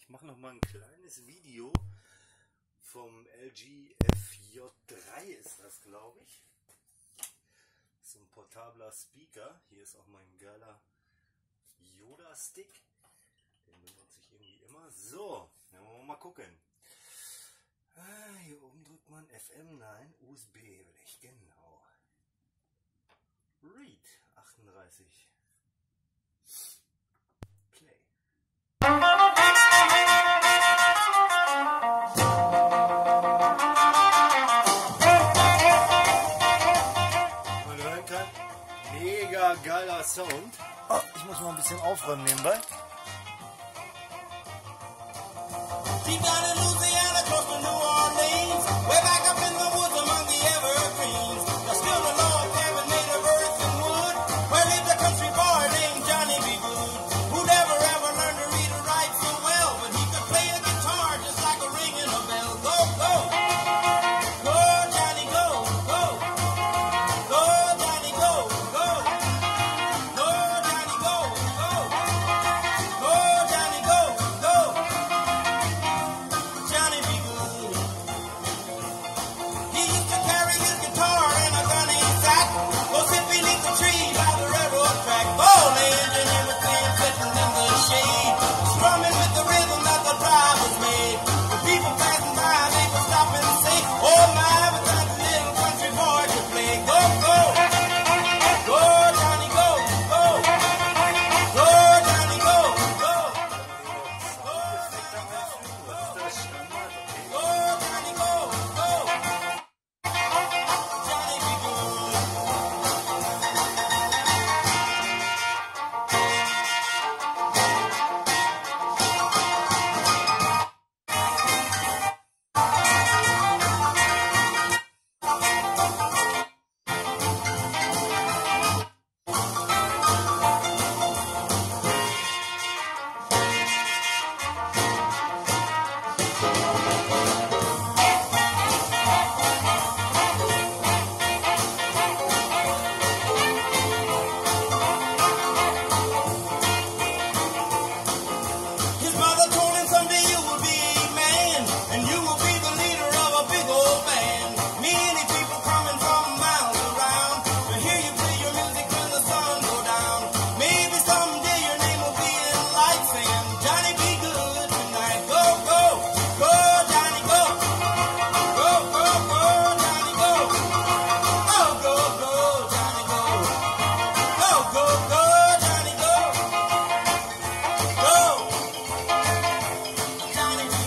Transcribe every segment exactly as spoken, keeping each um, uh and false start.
mache noch mal ein kleines Video vom L G F J drei ist das, glaube ich. So ein portabler Speaker. Hier ist auch mein geiler Yoda-Stick. Den benutze ich irgendwie immer. So, dann wollen wir mal gucken. Ah, hier oben drückt man F M, nein, U S B will ich, genau. Read achtunddreißig. Play. Man hören kann, mega geiler Sound. Oh, ich muss mal ein bisschen aufräumen nebenbei. Deep down in Louisiana, close to New Orleans, way back up in the woods among the evergreens, there's still a log cabin made of earth and wood, where lived a country boy named Johnny B. Good, who never ever learned to read or write so well, but he could play a guitar just like a ringing a bell. Go, go, go, Johnny, go, go, go, Johnny, go, go, go, Johnny, go, go, go, Johnny, go, go. Johnny be good. He used to carry his guitar in a gunny sack, go sit beneath the tree by the railroad track, bowling and everything sitting in the shade, strumming with the rhythm that the drivers made. The people passing by, they would stop and say, oh my, but that little country boy could play. Go, go, go, Johnny, go, go, go, Johnny, go, go. His mother told him someday you will be a man, and you will be the leader of a big old band. Many people coming from miles around to hear you play your music when the sun go down. Maybe someday your name will be in lights and Johnny be good tonight. Go, go, go, Johnny, go. Go, go, go, Johnny, go. Go, go, go, Johnny, go. Go, go, go, Johnny, go. Go. Johnny be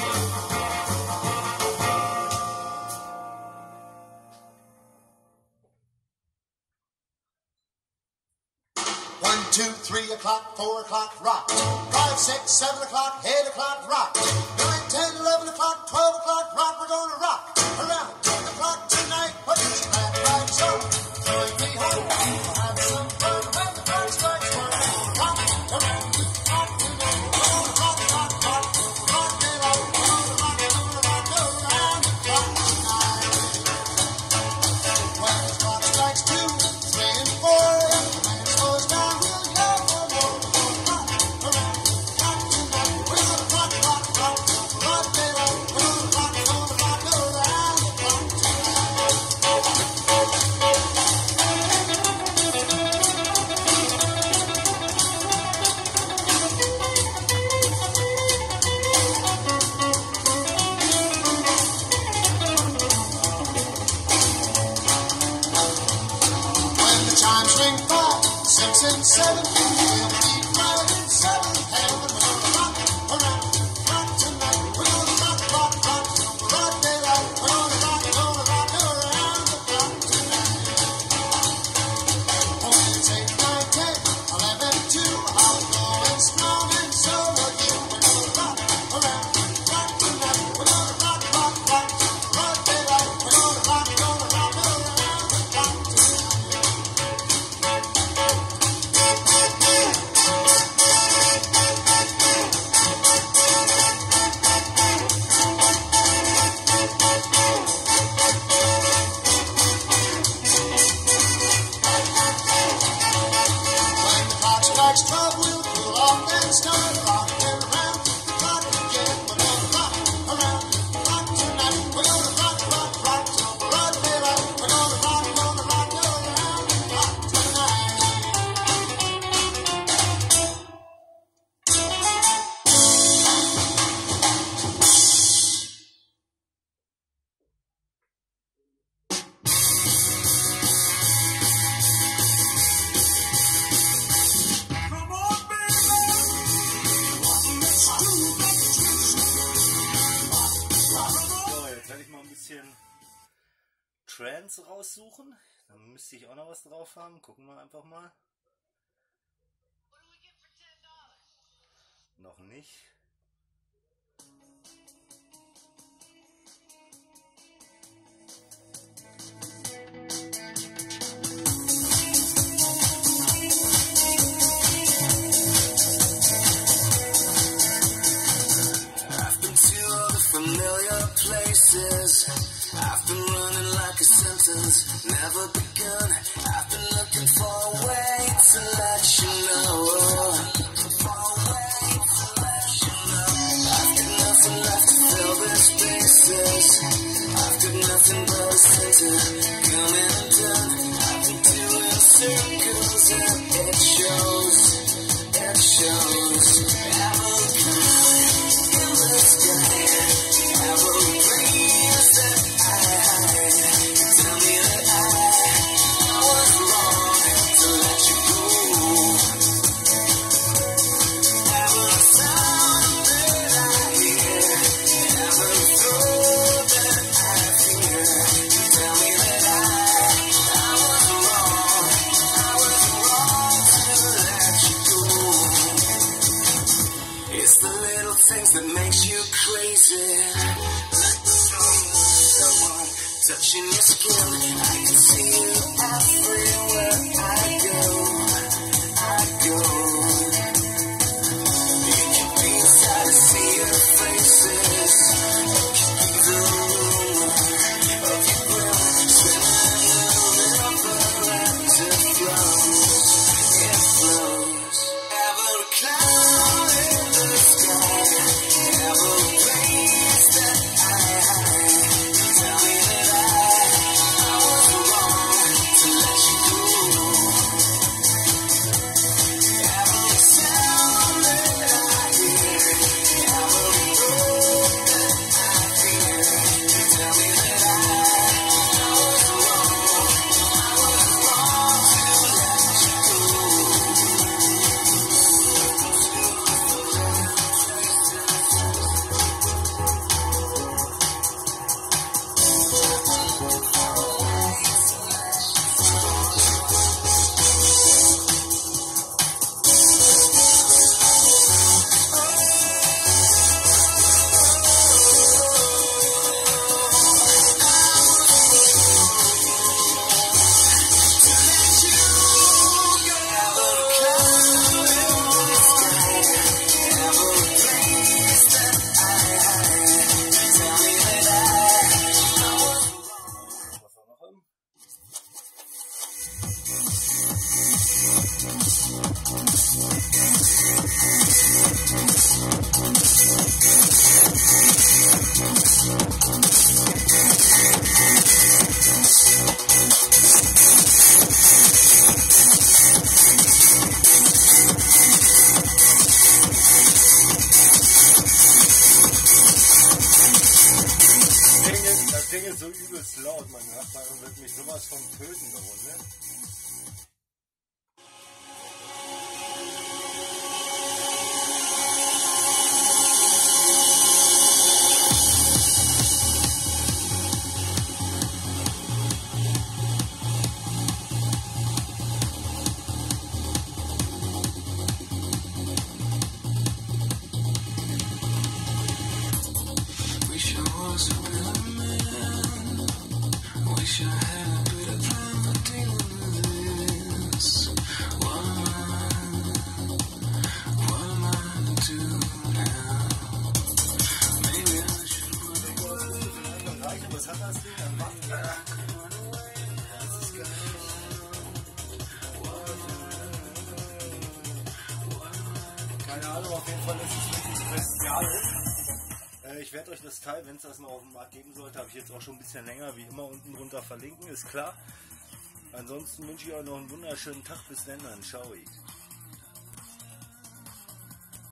One, two, three o'clock, four o'clock, rock. Five, six, seven o'clock, eight o'clock, rock. Nine, ten, eleven o'clock, twelve o'clock, rock. We're gonna rock around ten o'clock tonight. What is that right? So, join me home. We'll have some fun when the clock strikes one. Rock around the clock tonight. We're gonna rock, rock, rock. Rock it out. We're gonna rock, gonna rock around the clock tonight. When the clock strikes two, three, and four, and the man slows down, we'll yell for more. We're gonna rock around the clock tonight. We're gonna rock, rock, rock. Rock it out. We're gonna rock, gonna rock around the clock tonight. When the chimes ring five, six, and seven, we'll be five and seven. Hey, we're gonna rock around the clock tonight. We're gonna rock, rock, rock. Rock it out. We're gonna rock, gonna rock around the clock tonight. Oh, it's eight, nine, ten, eleven, two. I'm going strong and so are you. We're gonna rock around the clock tonight. We're gonna rock, rock, rock. Rock it out. We're gonna rock, gonna rock around the clock tonight. bisschen Trance raussuchen. Da müsste ich auch noch was drauf haben. Gucken wir einfach mal. Noch nicht. Familiar places. I've been running like a sentence never begun. I've been looking for a way to let you know. I've got nothing left to fill these spaces. I've got nothing but a center coming undone. I've been doing circles and it shows. It shows. In the sky. Touching your skin, I can see you everywhere I go, I go. You can be inside to see your faces. You can be the rumor of your breath, swimming in the river as it flows, it flows. Ever a cloud in the sky, ever a place that I hide. Tell me that So übelst laut, mein Nachbar wird mich sowas von töten da Runde. Keine Ahnung, auf jeden Fall ist es wirklich bestialisch. Äh, ich werde euch das Teil, wenn es das noch auf dem Markt geben sollte, habe ich jetzt auch schon ein bisschen länger, wie immer unten drunter verlinken, ist klar. Ansonsten wünsche ich euch noch einen wunderschönen Tag, bis dann, ciao.